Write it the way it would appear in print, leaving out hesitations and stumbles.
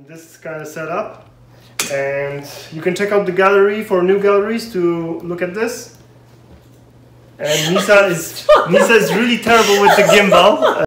this kind of setup, and you can check out the gallery for new galleries to look at this. And Nisa is really terrible with the gimbal.